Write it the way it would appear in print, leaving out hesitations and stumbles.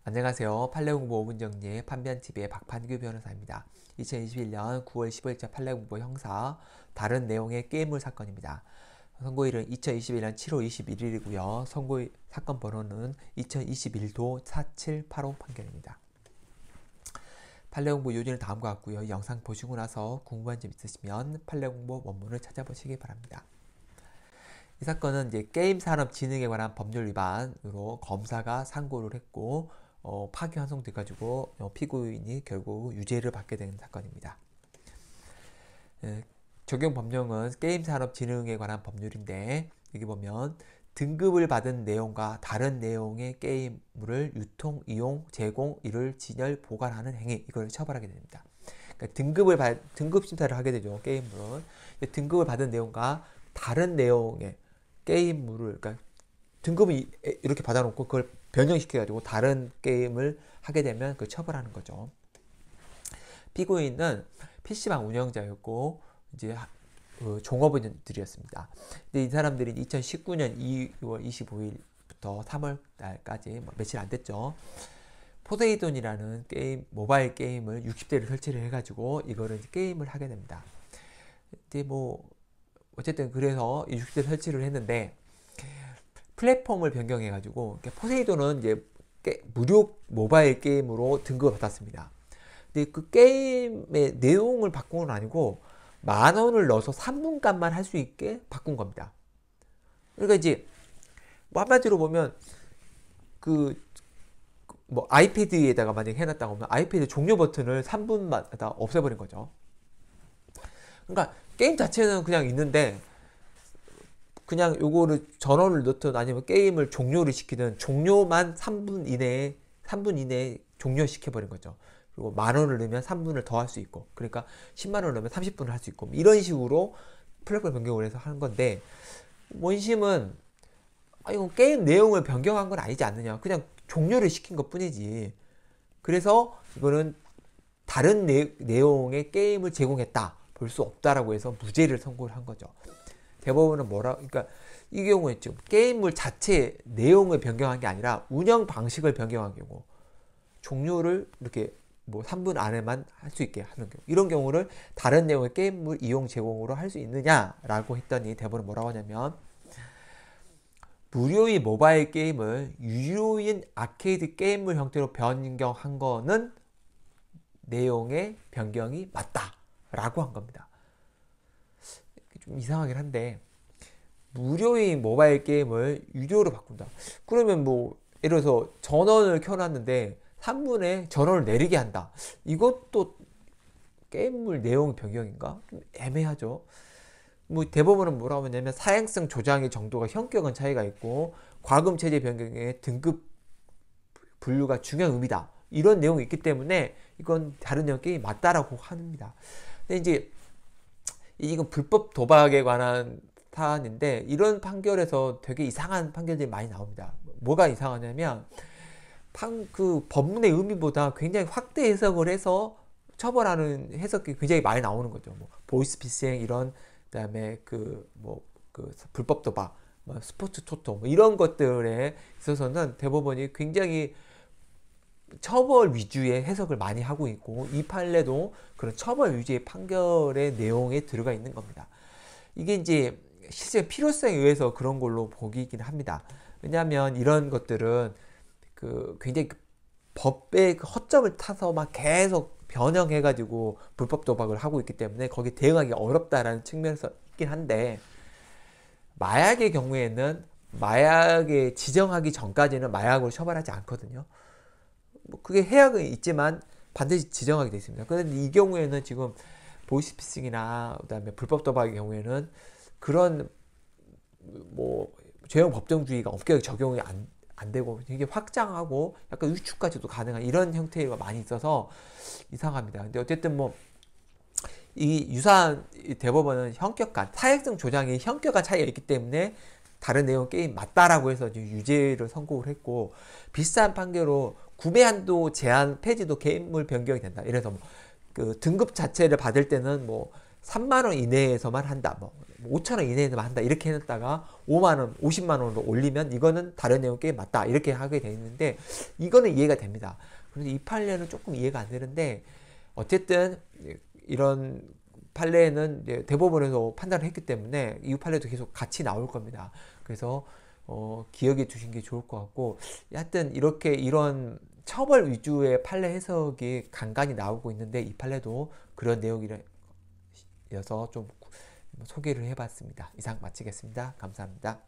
안녕하세요. 판례공부 5분 정리의 판변TV의 박판규 변호사입니다. 2021년 9월 15일자 판례공부 형사 다른 내용의 게임물 사건입니다. 선고일은 2021년 7월 21일이고요. 선고 사건 번호는 2021도 4785 판결입니다. 판례공부 요지는 다음과 같고요. 영상 보시고 나서 궁금한 점 있으시면 판례공부 원문을 찾아보시기 바랍니다. 이 사건은 이제 게임산업진흥에 관한 법률 위반으로 검사가 상고를 했고 파기환송돼가지고 피고인이 결국 유죄를 받게 되는 사건입니다. 적용 법령은 게임산업진흥에 관한 법률인데 여기 보면 등급을 받은 내용과 다른 내용의 게임물을 유통, 이용, 제공, 이를 진열, 보관하는 행위 이걸 처벌하게 됩니다. 그러니까 등급 심사를 하게 되죠. 게임물은 등급을 받은 내용과 다른 내용의 게임물을 그러니까 등급을 이렇게 받아놓고 그걸 변형시켜가지고 다른 게임을 하게 되면 그걸 처벌하는 거죠. 피고인은 PC방 운영자였고 이제 종업원들이었습니다. 근데 이 사람들이 2019년 2월 25일부터 3월 달까지 며칠 안 됐죠. 포세이돈이라는 게임 모바일 게임을 60대를 설치를 해가지고 이거를 게임을 하게 됩니다. 근데 어쨌든 그래서 60대 설치를 했는데 플랫폼을 변경해가지고 포세이돈은 이제 무료 모바일 게임으로 등급을 받았습니다. 근데 그 게임의 내용을 바꾼 건 아니고 10,000원을 넣어서 3분간만 할 수 있게 바꾼 겁니다. 그러니까 이제 한마디로 보면 아이패드에다가 만약에 해놨다고 하면 아이패드 종료 버튼을 3분마다 없애버린 거죠. 그러니까 게임 자체는 그냥 있는데 그냥 요거를 전원을 넣든 아니면 게임을 종료를 시키든 종료만 3분 이내에 종료시켜버린 거죠. 그리고 10,000원을 넣으면 3분을 더 할 수 있고 그러니까 100,000원을 넣으면 30분을 할 수 있고 이런 식으로 플랫폼 변경을 해서 하는 건데 원심은 이거 게임 내용을 변경한 건 아니지 않느냐 그냥 종료를 시킨 것 뿐이지 그래서 이거는 다른 내용의 게임을 제공했다 볼 수 없다라고 해서 무죄를 선고를 한 거죠. 대법원은 그러니까 이 경우에 지금 게임물 자체 내용을 변경한 게 아니라 운영 방식을 변경한 경우 종료를 이렇게 3분 안에만 할 수 있게 하는 경우 이런 경우를 다른 내용의 게임물 이용 제공으로 할 수 있느냐라고 했더니 대법원은 뭐라고 하냐면 무료의 모바일 게임을 유료인 아케이드 게임물 형태로 변경한 거는 내용의 변경이 맞다라고 한 겁니다. 좀 이상하긴 한데 무료인 모바일 게임을 유료로 바꾼다. 그러면 예를 들어서 전원을 켜놨는데 3분에 전원을 내리게 한다. 이것도 게임물 내용 변경인가? 좀 애매하죠. 대법원은 뭐라고 하냐면 사행성 조장의 정도가 현격한 차이가 있고 과금 체제 변경의 등급 분류가 중요한 의미다. 이런 내용이 있기 때문에 이건 다른 내용 게임이 맞다라고 합니다. 근데 이제 이건 불법 도박에 관한 사안인데 이런 판결에서 되게 이상한 판결들이 많이 나옵니다. 뭐가 이상하냐면 그 법문의 의미보다 굉장히 확대 해석을 해서 처벌하는 해석이 굉장히 많이 나오는 거죠. 보이스피싱 이런 그다음에 불법 도박, 스포츠 토토 이런 것들에 있어서는 대법원이 굉장히 처벌 위주의 해석을 많이 하고 있고 이 판례도 그런 처벌 위주의 판결의 내용에 들어가 있는 겁니다. 이게 이제 실제 필요성에 의해서 그런 걸로 보기긴 합니다. 왜냐하면 이런 것들은 굉장히 법의 허점을 타서 계속 변형해가지고 불법 도박을 하고 있기 때문에 거기에 대응하기 어렵다라는 측면에서 있긴 한데 마약의 경우에는 마약에 지정하기 전까지는 마약으로 처벌하지 않거든요. 그게 해약은 있지만 반드시 지정하게 되어 있습니다. 그런데 이 경우에는 지금 보이스피싱이나 그다음에 불법 도박의 경우에는 그런 죄형 법정주의가 엄격하게 적용이 안 되고 되게 확장하고 약간 유축까지도 가능한 이런 형태가 많이 있어서 이상합니다. 근데 어쨌든 이 유사한 대법원은 사행성 조장이 현격한 차이가 있기 때문에 다른 내용 게임 맞다라고 해서 유죄를 선고를 했고 비슷한 판결로 구매 한도 제한 폐지도 게임물 변경이 된다. 이래서 등급 자체를 받을 때는 3만 원 이내에서만 한다. 뭐 5천 원 이내에서만 한다. 이렇게 해놨다가 5만 원, 50만 원으로 올리면 이거는 다른 내용 게임 맞다. 이렇게 하게 돼 있는데 이거는 이해가 됩니다. 그런데 이 판례는 조금 이해가 안 되는데 어쨌든 이런 판례는 대법원에서 판단을 했기 때문에 이 판례도 계속 같이 나올 겁니다. 그래서 기억해 주신 게 좋을 것 같고 하여튼 이렇게 이런 처벌 위주의 판례 해석이 간간히 나오고 있는데 이 판례도 그런 내용이라서 좀 소개를 해봤습니다. 이상 마치겠습니다. 감사합니다.